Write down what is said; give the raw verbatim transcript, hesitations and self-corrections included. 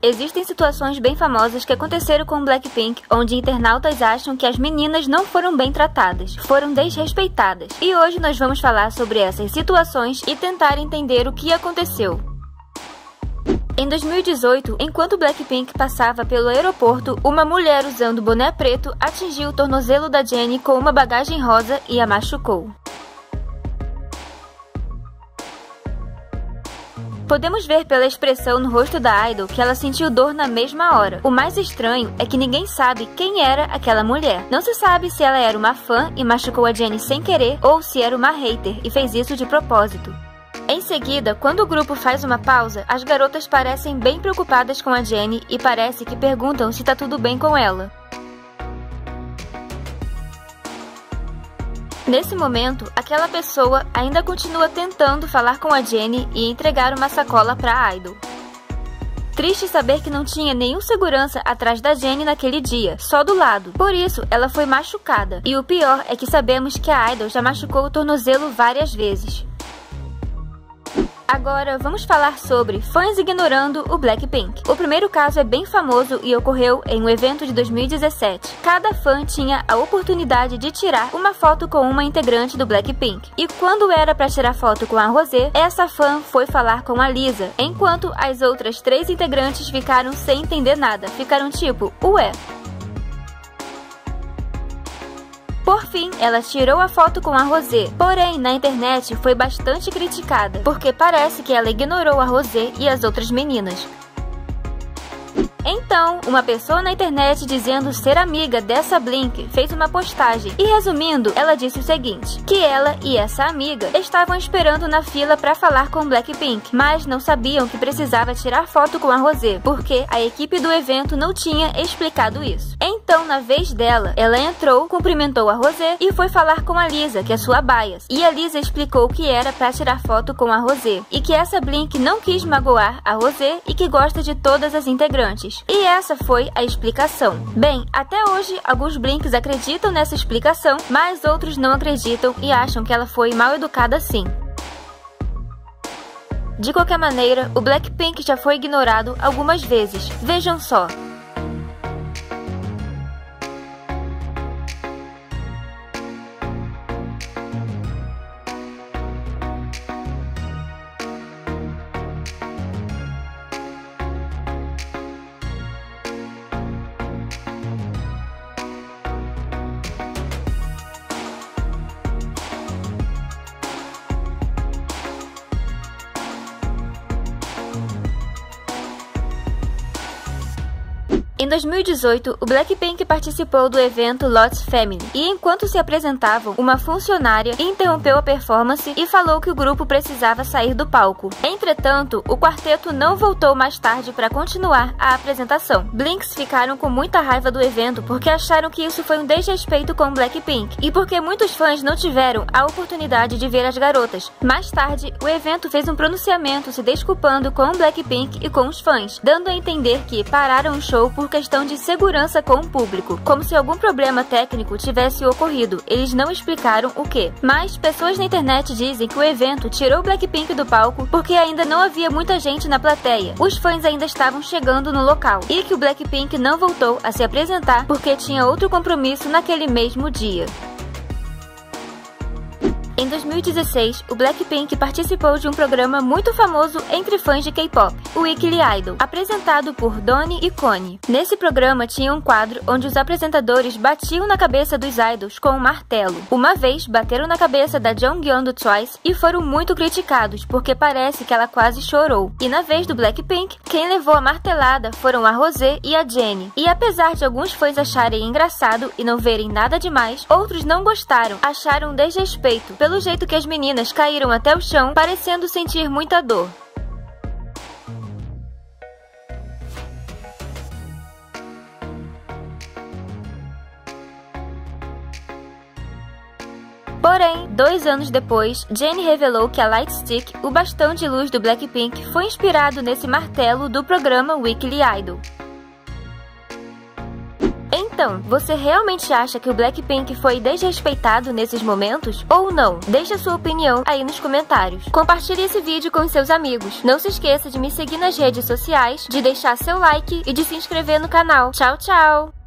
Existem situações bem famosas que aconteceram com Blackpink, onde internautas acham que as meninas não foram bem tratadas, foram desrespeitadas. E hoje nós vamos falar sobre essas situações e tentar entender o que aconteceu. Em dois mil e dezoito, enquanto Blackpink passava pelo aeroporto, uma mulher usando boné preto atingiu o tornozelo da Jennie com uma bagagem rosa e a machucou. Podemos ver pela expressão no rosto da idol que ela sentiu dor na mesma hora. O mais estranho é que ninguém sabe quem era aquela mulher. Não se sabe se ela era uma fã e machucou a Jennie sem querer ou se era uma hater e fez isso de propósito. Em seguida, quando o grupo faz uma pausa, as garotas parecem bem preocupadas com a Jennie e parece que perguntam se tá tudo bem com ela. Nesse momento, aquela pessoa ainda continua tentando falar com a Jennie e entregar uma sacola para a idol. Triste saber que não tinha nenhum segurança atrás da Jennie naquele dia, só do lado. Por isso, ela foi machucada. E o pior é que sabemos que a idol já machucou o tornozelo várias vezes. Agora, vamos falar sobre fãs ignorando o Blackpink. O primeiro caso é bem famoso e ocorreu em um evento de dois mil e dezessete. Cada fã tinha a oportunidade de tirar uma foto com uma integrante do Blackpink. E quando era para tirar foto com a Rosé, essa fã foi falar com a Lisa, enquanto as outras três integrantes ficaram sem entender nada. Ficaram tipo, ué. Por fim, ela tirou a foto com a Rosé, porém, na internet foi bastante criticada, porque parece que ela ignorou a Rosé e as outras meninas. Então, uma pessoa na internet dizendo ser amiga dessa Blink fez uma postagem e, resumindo, ela disse o seguinte, que ela e essa amiga estavam esperando na fila para falar com Blackpink, mas não sabiam que precisava tirar foto com a Rosé, porque a equipe do evento não tinha explicado isso. Então, na vez dela, ela entrou, cumprimentou a Rosé e foi falar com a Lisa, que é sua bias. E a Lisa explicou que era para tirar foto com a Rosé e que essa Blink não quis magoar a Rosé e que gosta de todas as integrantes. E essa foi a explicação. Bem, até hoje, alguns Blinks acreditam nessa explicação, mas outros não acreditam e acham que ela foi mal educada sim. De qualquer maneira, o Blackpink já foi ignorado algumas vezes. Vejam só. Em dois mil e dezoito, o Blackpink participou do evento Lotus Family e, enquanto se apresentavam, uma funcionária interrompeu a performance e falou que o grupo precisava sair do palco. Entretanto, o quarteto não voltou mais tarde para continuar a apresentação. Blinks ficaram com muita raiva do evento porque acharam que isso foi um desrespeito com o Blackpink e porque muitos fãs não tiveram a oportunidade de ver as garotas. Mais tarde, o evento fez um pronunciamento se desculpando com o Blackpink e com os fãs, dando a entender que pararam o show por questão de segurança com o público, como se algum problema técnico tivesse ocorrido. Eles não explicaram o que. Mas pessoas na internet dizem que o evento tirou o Blackpink do palco porque ainda não havia muita gente na plateia. Os fãs ainda estavam chegando no local e que o Blackpink não voltou a se apresentar porque tinha outro compromisso naquele mesmo dia. Em dois mil e dezesseis, o Blackpink participou de um programa muito famoso entre fãs de K-pop, o Weekly Idol, apresentado por Donnie e Connie. Nesse programa tinha um quadro onde os apresentadores batiam na cabeça dos idols com um martelo. Uma vez, bateram na cabeça da Jonghyun do Twice e foram muito criticados, porque parece que ela quase chorou. E na vez do Blackpink, quem levou a martelada foram a Rosé e a Jennie. E apesar de alguns fãs acharem engraçado e não verem nada demais, outros não gostaram, acharam desrespeito pelo jeito que as meninas caíram até o chão, parecendo sentir muita dor. Porém, dois anos depois, Jennie revelou que a Lightstick, o bastão de luz do Blackpink, foi inspirado nesse martelo do programa Weekly Idol. Então, Então, você realmente acha que o Blackpink foi desrespeitado nesses momentos? Ou não? Deixe a sua opinião aí nos comentários. Compartilhe esse vídeo com seus amigos. Não se esqueça de me seguir nas redes sociais, de deixar seu like e de se inscrever no canal. Tchau, tchau!